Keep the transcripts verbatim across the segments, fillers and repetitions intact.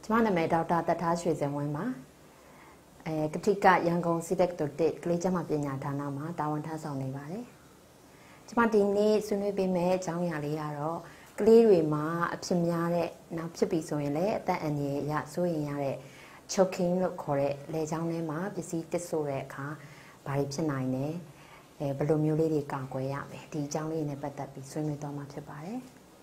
ကျမနာမည်ဒေါက်တာတထားရွှေစင်ဝင်းပါအဲကတိကရန်ကုန်စီတက်တိုတစ်ကလေးကျမပညာဌာနမှာတာဝန်ထမ်းဆောင်နေပါတယ်ကျမဒီနေ့ဆွေးနွေးပေးမယ့်အကြောင်းအရာလေးကတော့ကလေးတွေမှာအဖြစ်များတဲ့နောက်ဖြစ်ပြီးဆိုရင်လည်းအသက်အန္တရာယ်ရစိုးရင်ရတဲ့ choking လို့ခေါ်တဲ့လေကြောင်းထဲမှာပစ္စည်းတစ်ဆိုတဲ့အခါဘာတွေဖြစ်နိုင်လဲအဲဘယ်လိုမျိုးလေးတွေကာကွယ်ရမလဲဒီအကြောင်းလေးနဲ့ပတ်သက်ပြီးဆွေးနွေးသွားမှာဖြစ်ပါတယ်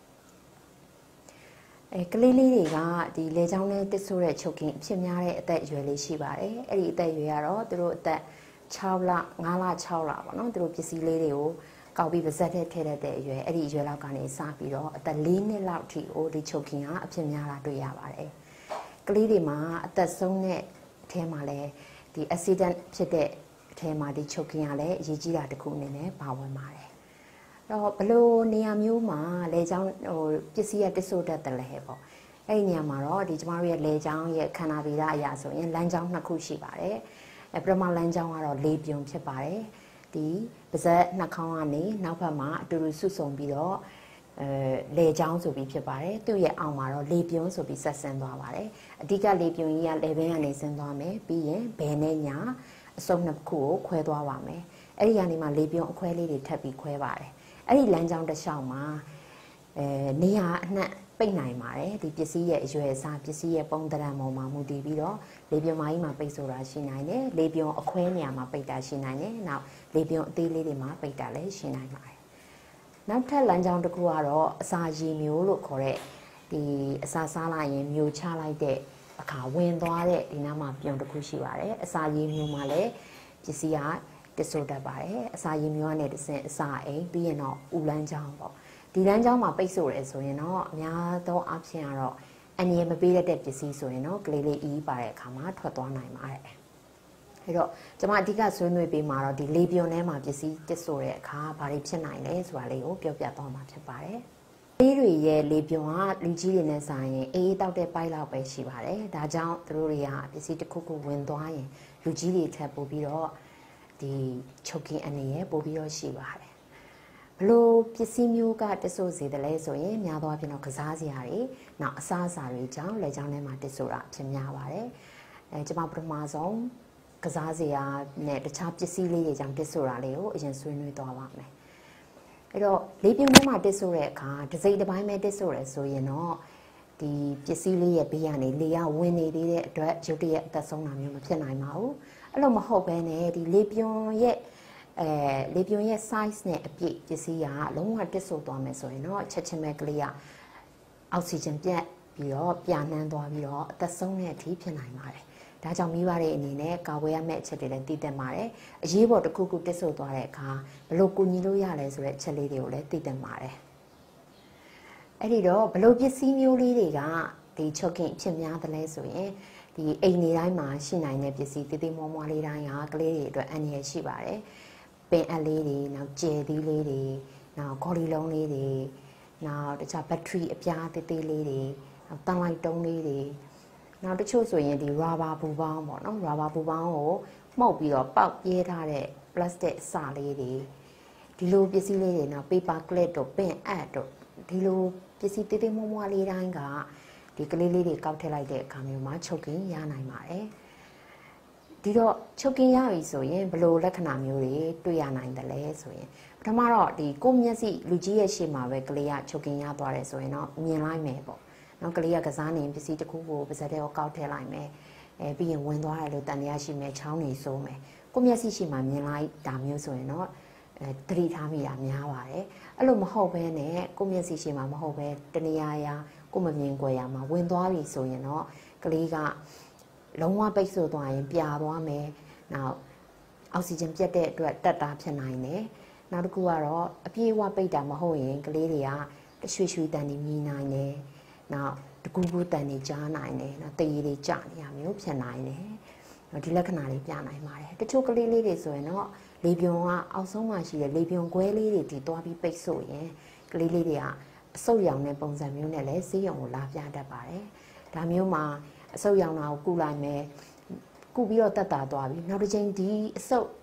အဲကလေးလေးတွေကဒီလေကြောင်းနဲ့တစ်ဆိုတဲ့ choking အဖြစ်များတဲ့အသက်အရွယ်လေးရှိပါတယ်အဲ့ဒီအသက်အရွယ်ကတော့သူတို့အသက်6လ5လ6လပေါ့နော်သူတို့ပစ္စည်းလေးတွေကိုကောက်ပြီးပါဇက်ထဲထည့်တဲ့အရွယ်အဲ့ဒီအရွယ်လောက်ကနေစပြီးတော့အသက်၄နှစ်လောက်ထိကိုဒီ choking ကအဖြစ်များတာတွေ့ရပါတယ်ကလေးတွေမှာအသက်ဆုံးတဲ့အထဲမှာလည်းဒီ accident ဖြစ်တဲ့အထဲမှာဒီ choking ကလည်းအရေးကြီးတာတစ်ခုအနေနဲ့ပါဝင်ပါတယ်တော့ဘလို့နေရာမျိုးမှာလေကြောင်းဟိုပစ္စည်းရတစ်ဆိုတတ်တယ်လေပေါ့အဲ့ဒီနေရာမှာတော့ဒီကျမတို့ရဲ့လေကြောင်းရဲ့ခန္ဓာဗီဒအရာဆိုရင်လမ်းကြောင်းနှစ်ခုရှိပါတယ်အဲပထမလမ်းကြောင်းကတော့လေပြွန်ဖြစ်ပါတယ်ဒီပါဇက်နှာခေါင်းကနေနောက်ဘက်မှာအတူတူဆွဆုံပြီးတော့အဲလေကြောင်းဆိုပြီးဖြစ်ပါတယ်သူ့ရဲ့အောက်မှာတော့လေပြွန်ဆိုပြီးဆက်ဆင်းသွားပါတယ်အဓိကလေပြွန်ကြီးကလေဘင်းကနေဆင်းသွားမယ်ပြီးရင်ဘယ်နဲ့ညာအစုံနှစ်ခုကိုခွဲသွားပါမယ်အဲ့ဒီကနေမှလေပြွန်အခွဲလေးတွေထပ်ပြီးခွဲပါတယ်အဲ့ဒီလမ်းကြောင်းတစ်လျှောက်မှာအဲနေရာအနှံ့ပိတ်နိုင်ပါတယ်ဒီပစ္စည်းရဲ့အရွယ်အစားပစ္စည်းရဲ့ပုံသဏ္ဍာန်ပေါ်မှာမူတည်ပြီးတော့လေပြွန်မကြီးမှာပိတ်ဆိုတာရှိနိုင်တယ်လေပြွန်အခွဲနေရာမှာပိတ်တာရှိနိုင်တယ်နောက်လေပြွန်အသေးလေးတွေမှာပိတ်တာလည်းရှိနိုင်ပါတယ်နောက်ထပ်လမ်းကြောင်းတစ်ခုကတော့အစာရည်မျိုးလို့ခေါ်တဲ့ဒီအစာစားလိုက်ရင်မျိုးချလိုက်တဲ့အခါဝင်သွားတဲ့ဒီနားမှာပြွန်တစ်ခုရှိပါတယ်အစာရည်မျိုးမှာလည်းပစ္စည်းကတစ်ဆိုတတ်ပါတယ်အစာရည်မျိုးနဲ့တစ်ဆင့်အစာအိမ်ပြီးရင်တော့ဥလန်းချောင်းပေါ့ဒီလမ်းကြောင်းမှာပိတ်ဆို့ရဲဆိုရင်တော့အများသောအားဖြင့်ကတော့အန္တရာယ်မပေးတဲ့ပစ္စည်းဆိုရင်တော့ကလေးလေးအီးပါတဲ့အခါမှာထွက်သွားနိုင်ပါတယ်အဲ့တော့ကျွန်မအဓိကဆွေးနွေးပေးမှာတော့ဒီလေပြွန်ထဲမှာပစ္စည်းတစ်ဆို့တဲ့အခါဘာတွေဖြစ်နိုင်လဲဆိုတာလေးကိုပြောပြသွားမှာဖြစ်ပါတယ်လေးတွေရဲ့လေပြွန်ကလူကြီးတွေနဲ့ဆိုင်ရင်အေးအေးတောက်တဲ့ပိုက်လောက်ပဲရှိပါတယ်ဒါကြောင့်သူတို့တွေကပစ္စည်းတစ်ခုခုဝင်သွားရင်လူကြီးတွေထပ်ပို့ပြီးတော့ဒီ choking အနေနဲ့ပို့ပြီးတော့ရှိပါတယ်ဘလို့ပစ္စည်းမျိုးကတစ်ဆို့စေတယ်လဲဆိုရင်များသောအားဖြင့်တော့ကစားစရာတွေနောက်အစားအစာတွေကြောင့်လေကြောင်းထဲမှာတစ်ဆို့တာဖြစ်များပါတယ်အဲကျွန်မပထမဆုံးကစားစရာနဲ့တခြားပစ္စည်းလေးတွေကြောင့်တစ်ဆို့တာလေးကိုအရင်ဆွေးနွေးသွားပါမယ်အဲ့တော့လေပြွန်ထဲမှာတစ်ဆို့တဲ့အခါတစ်စိတ်တစ်ပိုင်းပဲတစ်ဆို့ရဲဆိုရင်တော့ဒီပစ္စည်းလေးရဲ့ဘေးကနေလေကဝင်နေသေးတဲ့အတွက်ရုတ်တရက်အသက်ဆုံးတာမျိုးမဖြစ်နိုင်ပါဘူးအဲ့လိုမဟုတ်ဘဲနဲ့ဒီလေပြွန်ရဲ့အဲလေပြွန်ရဲ့ size နဲ့အပြည့်ပစ္စည်းကလုံးဝတစ်ဆို့သွားမယ်ဆိုရင်တော့ချက်ချင်းပဲကလေးကအောက်ဆီဂျင်ပြတ်ပြီးတော့ပြာနှမ်းသွားပြီးတော့အသက်ဆုံးတဲ့အထိဖြစ်နိုင်ပါတယ်ဒါကြောင့်မိဘတွေအနေနဲ့ကာကွယ်ရမယ့်အချက်တွေလည်းသိသင့်ပါတယ်အရေးပေါ်တစ်ခုခုတစ်ဆို့သွားတဲ့အခါဘယ်လိုကူညီလို့ရလဲဆိုတဲ့အချက်လေးတွေကိုလည်းသိသင့်ပါတယ်အဲ့ဒီတော့ဘယ်လိုပစ္စည်းမျိုးလေးတွေကဒီ choking ဖြစ်များတယ်လဲဆိုရင်ဒီအိမ်နေတိုင်းမှာရှိနိုင်တဲ့ပစ္စည်းတေးသေးမွှားမွှားလေးတိုင်းကကလေးတွေအတွက်အန္တရာယ်ရှိပါတယ်ပင်အပ်လေးတွေနောက်ကျယ်သီးလေးတွေနောက်ဂေါ်လီလုံးလေးတွေနောက်တခြားဘက်ထရီအပြားသေးသေးလေးတွေနောက်တန်လိုက်တုံးလေးတွေနောက်တချို့ဆိုရင်ဒီ rubber ပူပေါင်းပေါ့နော် rubber ပူပေါင်းကိုမှုတ်ပြီးတော့ပေါက်ပြဲထားတဲ့ plastic အစာလေးတွေဒီလိုပစ္စည်းလေးတွေနောက် paper clip တို့ပင်အပ်တို့ဒီလိုပစ္စည်းသေးသေးမွှားမွှားလေးတိုင်းကဒီကလေးလေးတွေကောက်ထည့်လိုက်တဲ့အခါမျိုးမှာ choking ရနိုင်ပါတယ်ဒီတော့ choking ရပြီဆိုရင်ဘယ်လိုလက္ခဏာမျိုးတွေတွေ့ရနိုင်တယ်လဲဆိုရင်ပထမတော့ဒီကိုမျက်စိလူကြီးရဲ့ရှေ့မှာပဲကလေးက choking ရသွားတယ်ဆိုရင်တော့မြင်လိုက်မယ်ပေါ့နောက်ကလေးကကစားနေပစ္စည်းတစ်ခုကိုပါဇက်ထဲကိုကောက်ထည့်လိုက်မယ်အဲပြီးရင်ဝင်သွားတယ်လို့တန်တရားရှိမယ်ချောင်းနေစိုးမယ်ကိုမျက်စိရှိမှမြင်လိုက်တာမျိုးဆိုရင်တော့အဲသတိထားမိတာများပါတယ်အဲ့လိုမဟုတ်ဘဲနဲ့ကိုမျက်စိရှိမှမဟုတ်ဘဲတနေရာရာကိုမမြင်ကြရမှာဝင်သွားပြီဆိုရင်တော့ကလေးကလုံးဝပိတ်ဆို့သွားရင်ပြာသွားမယ်နောက်အောက်ဆီဂျင်ပြတ်တဲ့အတွက်တက်တာဖြစ်နိုင်တယ်နောက်တစ်ခုကတော့အပြေးအဝပိတ်တာမဟုတ်ရင်ကလေးတွေကတရွှေရွှေတန်နေမြည်နိုင်တယ်နောက်တကူကူတန်နေကြားနိုင်တယ်နောက်တရေတွေကျနေရမျိုးဖြစ်နိုင်တယ်နောက်ဒီလက္ခဏာလေးပြနိုင်ပါတယ်တချို့ကလေးလေးတွေဆိုရင်တော့လေပြွန်ကအောက်ဆုံးမှာရှိတဲ့လေပြွန်ခွဲလေးတွေဒီသွားပြီးပိတ်ဆို့ရင်ကလေးလေးတွေကအဆုတ်ရောင်တဲ့ပုံစံမျိုးနဲ့လည်းဆေးရုံကိုလာပြတတ်ပါတယ်ဒါမျိုးမှာအဆုတ်ရောင်တာကိုကုလိုက်မယ်ကုပြီးတော့တက်တာသွားပြီနောက်တစ်ချိန်ဒီအဆုတ်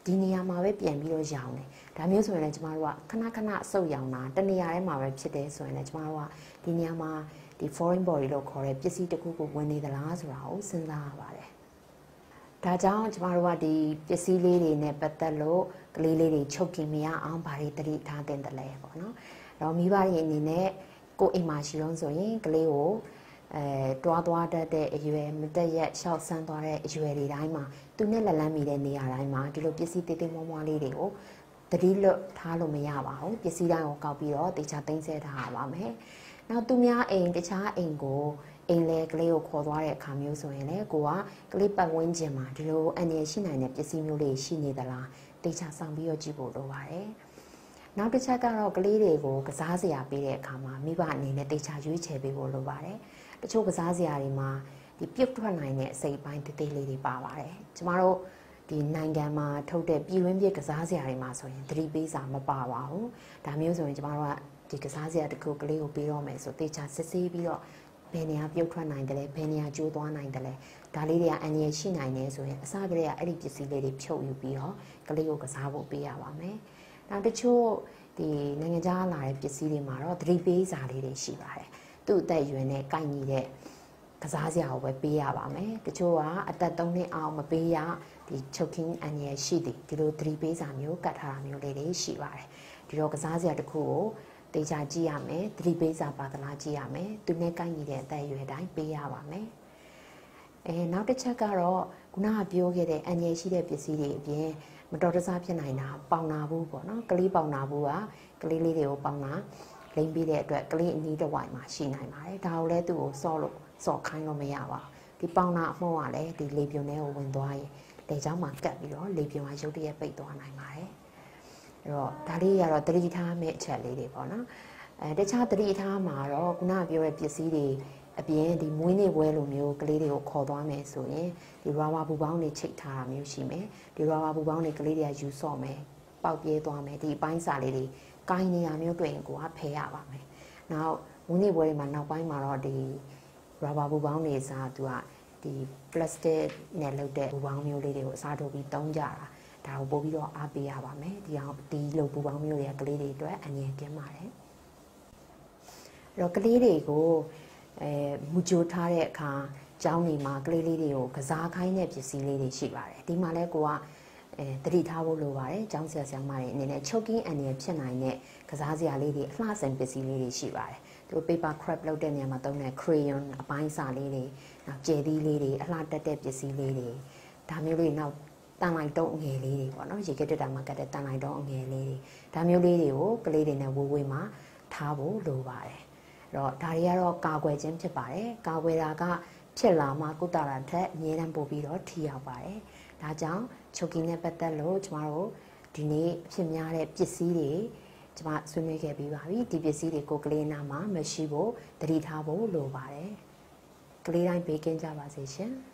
ဒီနေရာမှာပဲပြန်ပြီးတော့ရောင်တယ်ဒါမျိုးဆိုရင်လည်းကျမတို့ကခဏခဏအဆုပ်ရောင်တာတနေရာထဲမှာပဲဖြစ်တယ်ဆိုရင်လည်းကျမတို့ကဒီနေရာမှာဒီ foreign body လို့ခေါ်တဲ့ပစ္စည်းတစ်ခုကိုဝင်နေသလားဆိုတာကိုစဉ်းစားရပါတယ်ဒါကြောင့်ကျမတို့ကဒီပစ္စည်းလေးတွေနဲ့ပတ်သက်လို့ကလေးလေးတွေချုပ်กินမရအောင်ဘာတွေတတိထားတင်တယ်လဲပေါ့နော်အဲ့တော့မိဘတွေအနေနဲ့ကိုအိမ်မှာရှိတော့ဆိုရင်ကလေးကိုအဲတွားသွားတတ်တဲ့အရွယ်မတက်ရက်ရှောက်ဆန်းသွားတဲ့အရွယ်တွေတိုင်းမှာသူနဲ့လက်လန်းမိတဲ့နေရာတိုင်းမှာဒီလိုပစ္စည်းသေးသေးမွှားမွှားလေးတွေကိုတတိလွတ်ထားလို့မရပါဘူးပစ္စည်းတိုင်းကိုကောက်ပြီးတော့တေချာသိမ်းဆဲထားရပါမယ်နောက်သူများအိမ်တခြားအိမ်ကိုအိမ်လေကလေးကိုခေါ်သွားတဲ့အခါမျိုးဆိုရင်လေကိုကကလေးပတ်ဝန်းကျင်မှာဒီလိုအန္တရာယ်ရှိနိုင်တဲ့ပစ္စည်းမျိုးလေးရှိနေသလားတေချာဆောင်ပြီးတော့ကြည့်ဖို့လိုပါတယ်နောက်တစ်ချက်ကတော့ကလေးတွေကိုကစားစရာပေးတဲ့အခါမှာမိဘအနေနဲ့တေချာရွေးချယ်ပေးဖို့လိုပါတယ်တချို့ကစားစရာတွေမှာဒီပြုတ်ထွက်နိုင်တဲ့အစိပ်ပိုင်းသေးသေးလေးတွေပါပါတယ်ကျမတို့ဒီနိုင်ငံမှာထုတ်တဲ့ပြည်တွင်းပြကစားစရာတွေမှာဆိုရင်သတိပေးစာမပါပါဘူးဒါမျိုးဆိုရင်ကျမတို့ကဒီကစားစရာတစ်ခုကလေးကိုပေးတော့မယ်ဆိုတေချာစစ်ဆေးပြီးတော့ဘယ်နေရာပြုတ်ထွက်နိုင်တယ်လဲဘယ်နေရာကျိုးသွားနိုင်တယ်လဲဒါလေးတွေကအန္တရာယ်ရှိနိုင်နေဆိုရင်အစကတည်းကအဲ့ဒီပစ္စည်းလေးတွေဖြုတ်ယူပြီးတော့ကလေးကိုကစားဖို့ပေးရပါမယ်နောက်တချို့ဒီနိုင်ငံခြားလာတဲ့ပစ္စည်းတွေမှာတော့သတိပေးစာလေးတွေရှိပါတယ်သူ့အသက်အရွယ်နဲ့ကိုက်ညီတဲ့ကစားစရာကိုပဲပေးရပါမယ်တချို့ကအသက်သုံးနှစ်အောင်မပေးရဒီချုပ်ခင်းအန်ရရှိသည်ဒီလိုသတိပေးစာမျိုးကတ်ထားတာမျိုးလေးတွေရှိပါတယ်ဒီတော့ကစားစရာတစ်ခုကိုတေချာကြည့်ရမယ်သတိပေးစာပါသလားကြည့်ရမယ်သူနဲ့ကိုက်ညီတဲ့အသက်အရွယ်တိုင်းပေးရပါမယ်အဲနောက်တစ်ချက်ကတော့ခုနကပြောခဲ့တဲ့အန်ရရှိတဲ့ပစ္စည်းတွေအပြင်မတော်တဆဖြစ်နိုင်တာပေါင်နာဘူးပေါ့နော်ကလေးပေါင်နာဘူးကကလေးလေးတွေကိုပေါင်နာလိမ့်ပြီးတဲ့အတွက်ကလေးအနီးတစ်ဝိုက်မှာရှိနိုင်ပါတယ်ဒါကိုလည်းသူ့ကိုစော့လို့စော့ခိုင်းလို့မရပါဘူးဒီပေါင်နာအမှုန့်ကလည်းဒီလေပြွန်ထဲကိုဝင်သွားရင်လေချောင်းမှာကပ်ပြီးတော့လေပြွန်ကရုတ်တရက်ပိတ်သွားနိုင်ပါတယ်အဲ့တော့ဒါလေးကတော့တတိထားမဲ့အချက်လေးတွေပေါ့နော်အဲတခြားတတိထားမှာတော့ခုနကပြောတဲ့ပစ္စည်းတွေအပြင်ဒီမွေးနေ့ပွဲလိုမျိုးကလေးတွေကိုခေါ်သွားမယ်ဆိုရင်ဒီရာဘာဘူပေါင်းတွေချိတ်ထားတာမျိုးရှိမယ်ဒီရာဘာဘူပေါင်းတွေကလေးတွေကယူဆော့မယ်ပေါက်ပြဲသွားမယ်ဒီအပိုင်းစာလေးတွေကိုင်းနေရမျိုးတွေ့ရင်ကိုကဖယ်ရပါမယ်နောက်မွေးနေ့ပွဲတွေမှာနောက်ပိုင်းမှာတော့ဒီရာဘာဘူပေါင်းတွေစားသူကဒီ plastic နဲ့လုပ်တဲ့ဘူပေါင်းမျိုးလေးတွေကိုအစားထိုးပြီးသုံးကြတာဒါကိုပို့ပြီးတော့အားပေးရပါမယ်ဒီအောင်ဒီလိုဘူပေါင်းမျိုးတွေကကလေးတွေအတွက်အငြင်းကင်းပါတယ်အဲ့တော့ကလေးတွေကိုအဲမူကြိုထားတဲ့အခါကျောင်းတွေမှာကလေးလေးတွေကိုကစားခိုင်းတဲ့ပစ္စည်းလေးတွေရှိပါတယ်ဒီမှာလဲကိုကအဲတတိထားဖို့လိုပါတယ်ကျောင်းဆရာဆရာမတွေအနေနဲ့ချုပ်ကင်းအန်ရဖြစ်နိုင်တဲ့ကစားစရာလေးတွေအလှဆင်ပစ္စည်းလေးတွေရှိပါတယ်သူတို့ paper craft လုပ်တဲ့နေရာမှာသုံးတဲ့ crayon အပိုင်းစာလေးတွေနောက်ကြယ်သီးလေးတွေအလှတက်တဲ့ပစ္စည်းလေးတွေဒါမျိုးလေးနောက်တန်လိုက်တုံးအငယ်လေးတွေပေါ့နော်ရေကတက်တာမှာကတ်တဲ့တန်လိုက်တုံးအငယ်လေးတွေဒါမျိုးလေးတွေကိုကလေးတွေနဲ့ဝေးဝေးမှာထားဖို့လိုပါတယ်အဲ့တော့ဒါတွေကတော့ကာကွယ်ခြင်းဖြစ်ပါတယ်ကာကွယ်တာကဖြစ်လာမှကုသတာထက်အမြဲတမ်းပို့ပြီးတော့ထိရောက်ပါတယ်ဒါကြောင့်ချုပ်ကင်းနဲ့ပတ်သက်လို့ကျမတို့ဒီနေ့အဖြစ်များတဲ့ပစ္စည်းတွေကျမဆွေးနွေးခဲ့ပြီးပါပြီဒီပစ္စည်းတွေကိုကလေးနာမှာမရှိဖို့တတိထားဖို့လိုပါတယ်ကလေးတိုင်းဘေးကင်းကြပါစေရှင်